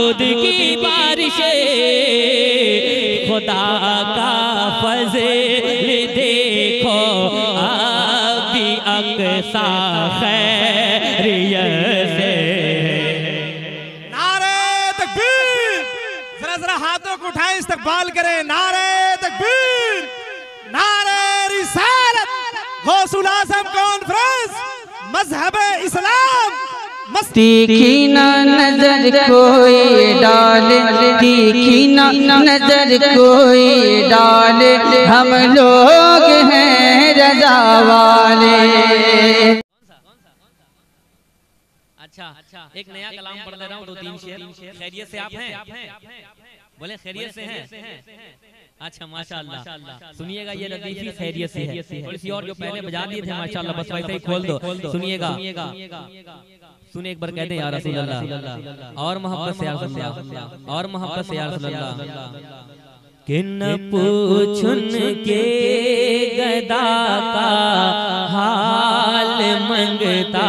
दुरूद की बारिशे खुदा का फज़ल देखो अभी अक़सा खैरियत से। नारे तकबीर, जरा जरा हाथों को उठाएं, इस्तकबाल करें। नारे तकबीर, नारे रिसालत, गौसुल आज़म कॉन्फ्रेंस, मजहब इस्लाम। तीखी ना नजर कोई डाले, तीखी ना नजर कोई डाले, हम लोग हैं रज़ा वाले। अच्छा, एक नया कलाम पढ़ ले रहा हूँ, 2-3 शेर। खैरियत से आप हैं? बोले खैरियत से हैं? अच्छा माशाअल्लाह। सुनिएगा ये लतीफ़ी खैरियत से है। थोड़ी सी और जो पहले बजा दिए थे माशाअल्लाह, बस वैसे ही खोल दो। सुनिएगा, सुने एक बार कहते हैं या रसूल अल्लाह, और मोहब्बत से या रसूल अल्लाह, और मोहब्बत से या रसूल अल्लाह। कि न पूछुन के गदा का हाल मंगता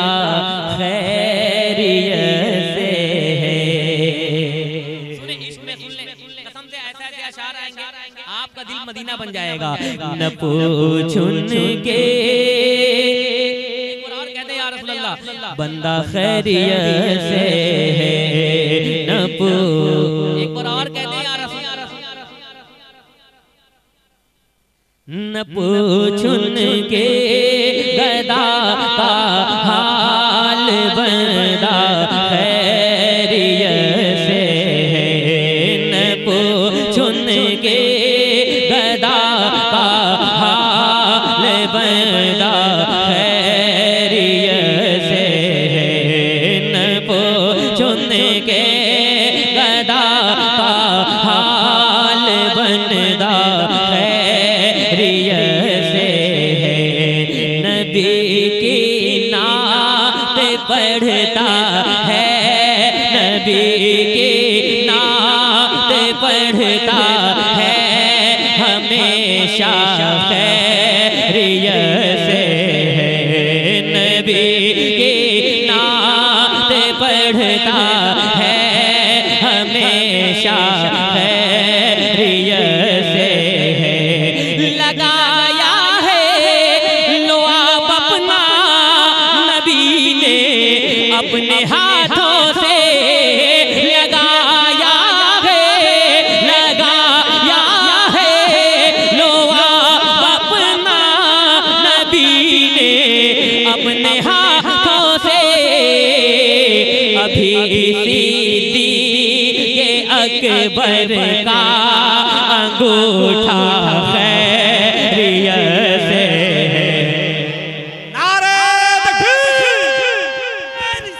खैरियत से है। सुने इश्क में सुन ले, कसम से ऐसे अशार आएंगे आपका दिल मदीना बन जाएगा। न पूछुन के बंदा खैरियत से है, न एक बार और कहते हैं यार, न पूछुन के गदा का हाल बंदा खैरियत से है, न पूछुन के गदा का हाल बंदा के गदा का हाल बनदा खैरियत से है। नबी की नात पढ़ता है, नबी की नात पढ़ता है, हमेशा खैरियत से है। नबी की नात पढ़ता है, हमेशा खैरियत से है। लगाया है लुआब अपना नबी ने अपने हाथों से, लगाया है लुआब अपना नबी ने अपने हाथों से। अभी अकबर का अंगूठा खैरियत से है। नारे तकबीर,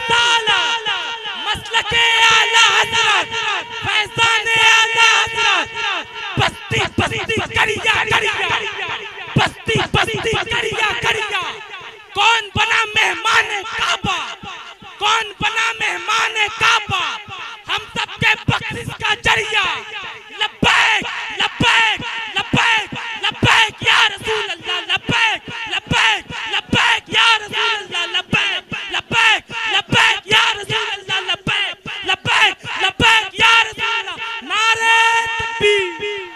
मसलके आला हज़रत, फैज़ाने आला हज़रत, बस्ती बस्ती करिया करिया, बस्ती बस्ती करिया करिया। कौन बना मेहमान काबा, कौन बना मेहमान काबा, हम सबके बख्शिश का जरिया। लब्बैक लब्बैक लब्बैक लब्बैक या रसूल अल्लाह, लब्बैक लब्बैक लब्बैक या रसूल अल्लाह, लब्बैक लब्बैक लब्बैक या रसूल अल्लाह, लब्बैक लब्बैक लब्बैक या रसूल अल्लाह। नारे तकबीर।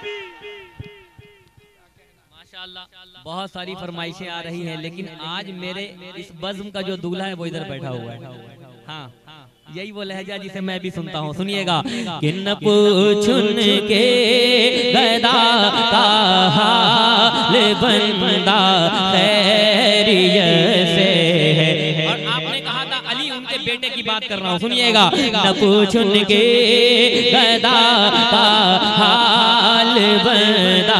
माशाअल्लाह, बहुत सारी फरमाइशें आ रही हैं, लेकिन आज मेरे इस बज़्म का जो दूल्हा है वो इधर बैठा हुआ है। हाँ, यही वो लहजा जिसे मैं भी सुनता हूँ। सुनिएगा कि न पूछुन के गदा का हाल बंदा खैरियत से है। और आपने कहा था अली उनके बेटे की बात कर रहा हूँ। सुनिएगा न पूछुन के गदा का हाल बंदा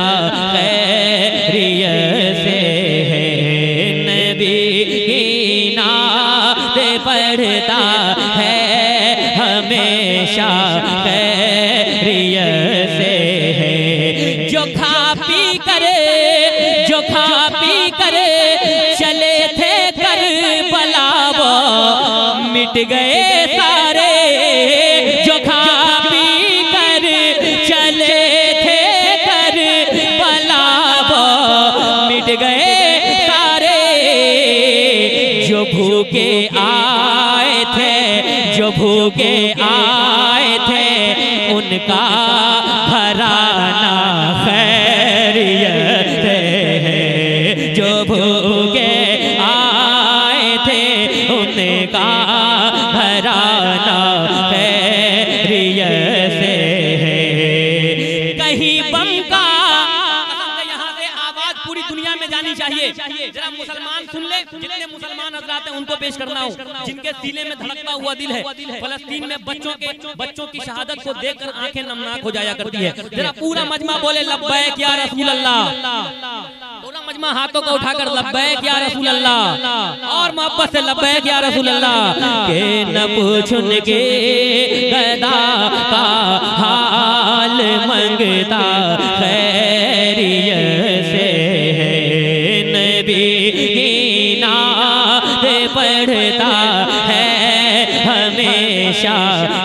खैरियत से है। नबी की नात पढ़ता है, हमेशा खैरियत से है। जो खा पी कर चले थे करबला वो मिट गए सारे। जो खा पी कर चले थे करबला वो मिट गए सारे। जो भूखे आए थे उनका घराना खैरियत से है, जो भूखे आए थे उनका घराना खैरियत से है। कहीं बम का यहाँ से आवाज पूरी दुनिया में जानी चाहिए। जरा मुसलमान सुन ले, जितने मुसलमान हजरात हैं उनको पेश करना हो, जिनके सीने में धड़कता हुआ दिल है। फलस्तीन में बच्चों की शहादत को देखकर आंखें नमनाक हो जाया करती है। जरा पूरा मजमा बोले लब्बैक या रसूल अल्लाह। पूरा मजमा हाथों को उठाकर लब्बैक या रसूल अल्लाह, और मोहब्बत से लब्बैक या रसूल अल्लाह। के न पूछुन के गदा का हाल मंगता खैरियत से है, नबी की नात पढ़ता है हमेशा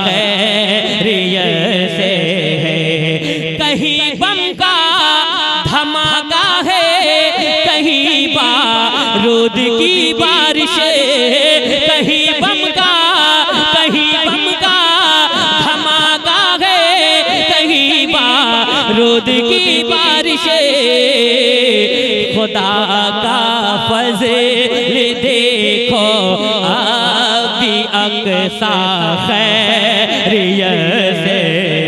खैरियत से है। कहीं बम का धमाका है, कहीं बारूद की बारिश, कहीं बम का धमाका है, कहीं बारूद की बारिश। खुदा का फज़ल देखो अभी अक्सा खैरियत से।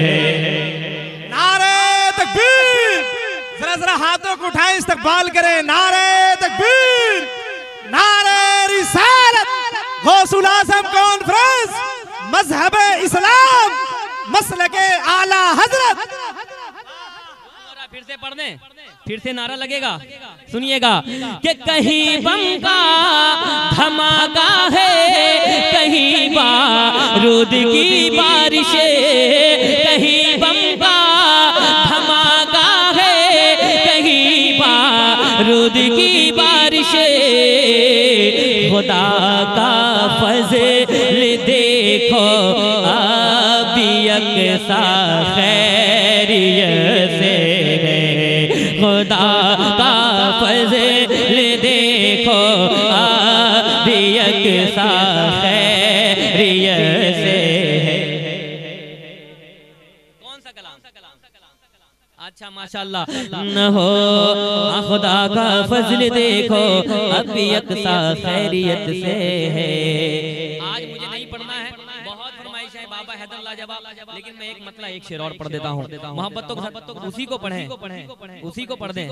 जरा हाथों को उठाएं, इस्तकबाल करें। नारे तकबीर, नारे रिसालत, गौसुल आज़म कॉन्फ्रेंस, मजहब इस्लाम, मसलके आला हजरत। फिर से पढ़ दें, फिर से नारा लगेगा, सुनिएगा कि कहीं बम का धमाका है, कहीं बारूद की बारिश, कहीं बम का धमाका है, कहीं बारूद की बारिश। खुदा का फज़ल देखो अभी अक्सा खैरियत से है, खुदा का फज़ल देखो अभी अक्सा खैरियत से है। कौन सा कलाम? अच्छा माशाल्लाह। न हो खुदा का फज़ल देखो अभी अक्सा खैरियत से है। आज मुझे नहीं पढ़ना है, बहुत फरमाइश है बाबा हैदर लाजवाब, लेकिन मैं एक मतलब एक शेर और पढ़ देता हूँ। मोहब्बतों के साथ उसी को पढ़ें, उसी को पढ़ दें।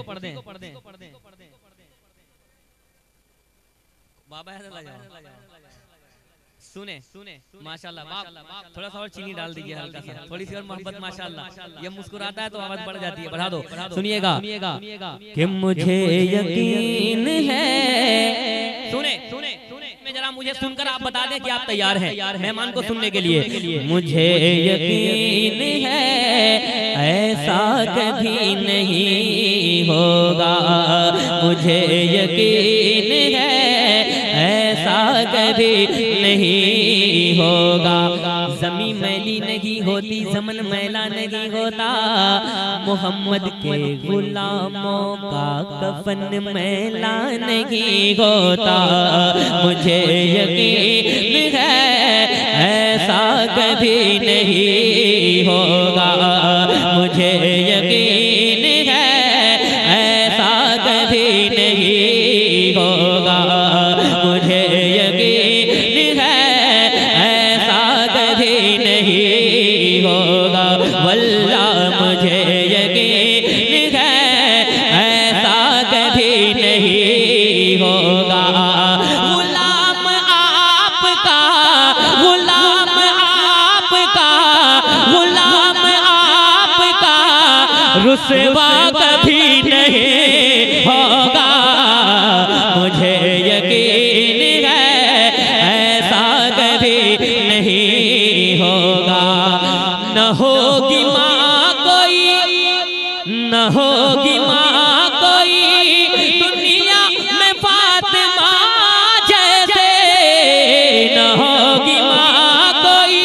बाबा हैदर लाजवाब सुने माशाल्लाह। थोड़ा सा और चीनी डाल दीजिए, हल्का सा, थोड़ी सी और मोहब्बत माशाल्लाह। ये मुस्कुराता है तो आवाज बढ़ जाती है, बढ़ा दो। सुनिएगा कि मुझे यकीन है, सुने में जरा मुझे सुनकर आप बता दें कि आप तैयार हैं मेहमान को सुनने के लिए। मुझे यकीन है ऐसा कभी नहीं होगा, मुझे यकीन है ऐसा कभी नहीं होगा। ज़मीं मैली नहीं होती, ज़मन मैला नहीं होता, मोहम्मद के गुलामों का कफन मैला नहीं होता। मुझे यकीन है ऐसा कभी नहीं होगा, मुझे यकीन है ऐसा कभी नहीं होगा, मुझे यकीन है ऐसा कभी नहीं होगा। वल्लाह मुझे यकीन है ऐसा कभी नहीं होगा। गुलाम आपका, गुलाम आपका, गुलाम आपका रुसवा कभी नहीं होगा। मुझे यकीन है ऐसा कभी नहीं होगा। न होगी माँ कोई, न होगी माँ कोई दुनिया में फातिमा जैसे, न होगी माँ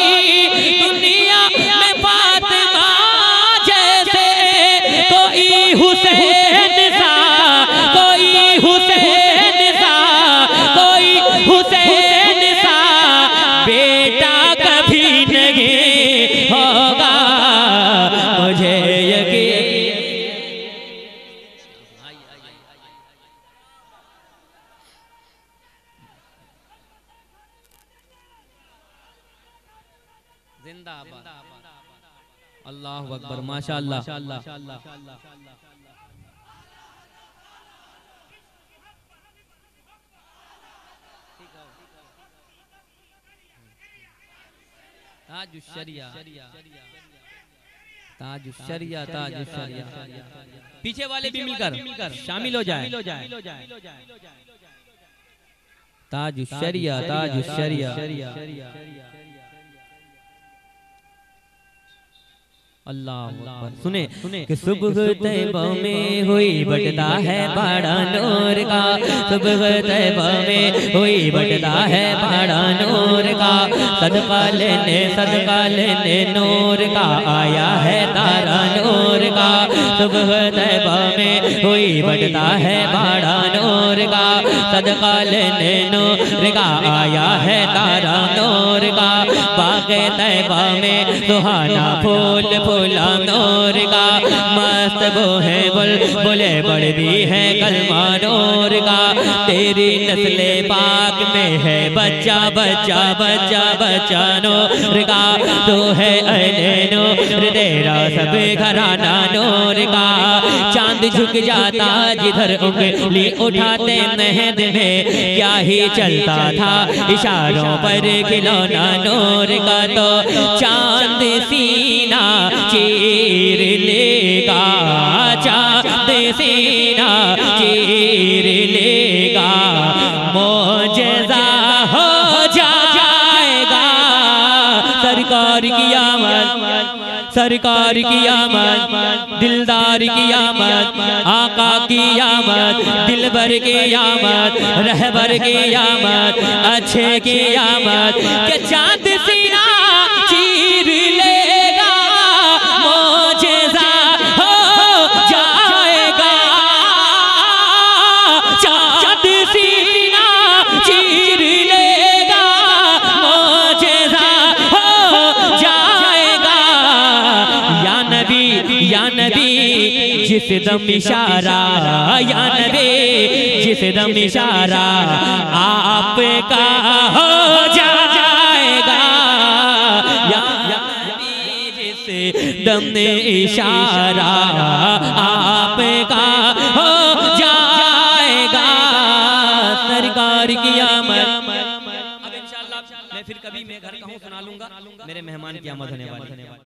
कोई दुनिया में फातिमा जैसे, कोई जिंदाबाद। अल्लाहु अकबर, माशाअल्लाह। ताजुश्शरिया, ताजुश्शरिया, ताजुश्शरिया। पीछे वाले भी मिलकर शामिल हो जाए। ताजुश्शरिया, ताजुश्शरिया। अल्लाह सुने कि सुबह तैबा में हुई बटता है बड़ा नूर का, सुबह तैबा में हुई बटता है बड़ा नूर का, सदका लेने नूर का आया है तारा नूर का, सुबह तैबा में हुई बटता है बड़ा नूर का, सदका लेने नूर का आया है तारा नूर का, बाग़े तैबा में सुहाना फूल फूला नूर का, मस्त वो है बुलबुले बढ़ती है कलमा नूर का, तेरी नस्ले पाक में है बच्चा बच्चा बच्चा बच्चा नूर का, तू है अहले नूर तेरा सब घराना नूर का, चांद झुक जाता जिधर उंगली उठाते नहद में, क्या ही चलता था इशारों पर खिलौना नूर का, तो चांद सीना चीर लेगा, चांद सीना चीर लेगा, मौजज़ा हो जाएगा, सरकार की आमद, सरकार की आमद, दिलदार की आमद, आका की आमद, दिलबर की आमद, रहबर की आमद, अच्छे की आमद, के चांद सीना चीर लेगा, मौजज़ा हो जाएगा, चांद सीना चीर लेगा, मौजज़ा हो जाएगा, या नबी जिस दम इशारा, या नबी जिस दम इशारा आपका हो जाएगा, या नबी जिस दम इशारा आपका हो जाएगा, सरकार की आमद। अब इंशाअल्लाह मैं फिर कभी मैं घर कहूँ सुना लूंगा, मेरे मेहमान की आमद होने वाली।